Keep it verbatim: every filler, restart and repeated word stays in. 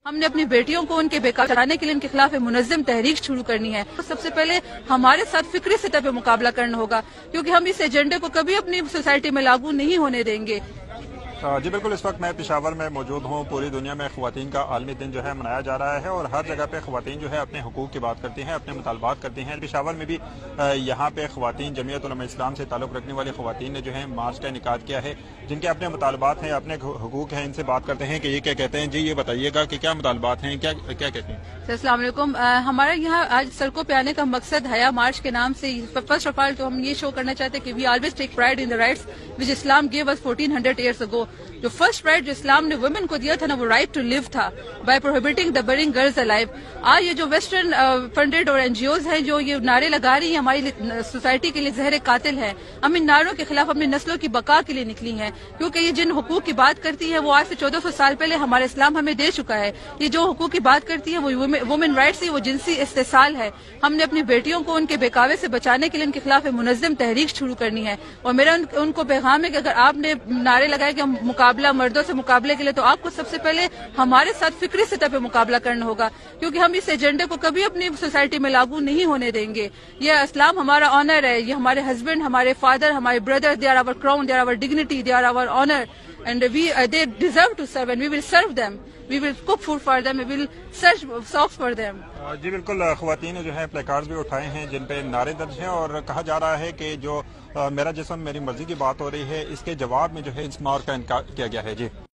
हमने अपनी बेटियों को उनके बेकार कराने के लिए उनके खिलाफ मुनज़्ज़म तहरीक शुरू करनी है। तो सबसे पहले हमारे साथ फिक्री सतह पे मुकाबला करना होगा, क्योंकि हम इस एजेंडे को कभी अपनी सोसाइटी में लागू नहीं होने देंगे। जी बिल्कुल, इस वक्त मैं पेशावर में मौजूद हूँ। पूरी दुनिया में ख़वातीन का आलमी दिन जो है मनाया जा रहा है और हर जगह पे ख़वातीन जो है अपने हुकूक की बात करती हैं, अपने मुतालबात करती हैं। पेशावर में भी यहाँ पे ख़वातीन जमीयत उलमा इस्लाम से ताल्लुक़ रखने वाली ख़वातीन ने जो है मार्च का इनेकाद किया है, जिनके अपने मुतालबात हैं, अपने हुकूक हैं। इनसे बात करते हैं कि ये क्या कहते हैं। जी ये बताइएगा कि क्या मुतालबात हैं, क्या क्या कहते हैं। अस्सलाम वालेकुम। हमारे यहाँ आज सड़कों पे आने का मकसद हया मार्च के नाम से फर्स्ट ऑफ ऑल तो हम ये शो करना चाहते हैं कि we always take pride in the rights which Islam give us fourteen hundred years ago. जो फर्स्ट राइट जो इस्लाम ने वुमेन को दिया था ना, वो राइट टू लिव था, by prohibiting the burning girls alive. आज ये जो वेस्टर्न फंडेड और एनजीओज हैं जो ये नारे लगा रही हैं हमारी सोसाइटी के लिए जहर कातिल है, हम इन नारों के खिलाफ अपनी नस्लों की बका के लिए निकली हैं, क्योंकि ये जिन हुकूक की बात करती है वो आज से चौदह सौ साल पहले हमारे इस्लाम हमें दे चुका है। ये जो हुकूक की बात करती है वो वुमेन राइट्स है, वो जिनसी इस्तेसाल है। हमने अपनी बेटियों को उनके बेकावे से बचाने के लिए उनके खिलाफ मुनज़्ज़म तहरीक शुरू करनी है। और मेरा उन, उनको पैगाम है कि अगर आपने नारे लगाए कि हम मुकाबला मर्दों से मुकाबले के लिए, तो आपको सबसे पहले हमारे साथ फिक्री सतह पे मुकाबला करना होगा, क्योंकि हम इस एजेंडे को कभी अपनी सोसाइटी में लागू नहीं होने देंगे। ये इस्लाम हमारा ऑनर है, ये हमारे हस्बैंड, हमारे फादर, हमारे brother, they are our crown, they are our dignity, they are our honour and we uh, they deserve to serve and we will serve them, we will cook food for them, we will search socks for them। जी बिल्कुल, ख़वातीन जो है play cards भी उठाए हैं जिन पे नारे दर्ज हैं और कहा जा रहा है कि जो मेरा जिस्म मेरी मर्जी की बात हो रही है, इसके जवाब में जो है इस मार का इनकार किया गया है। जी।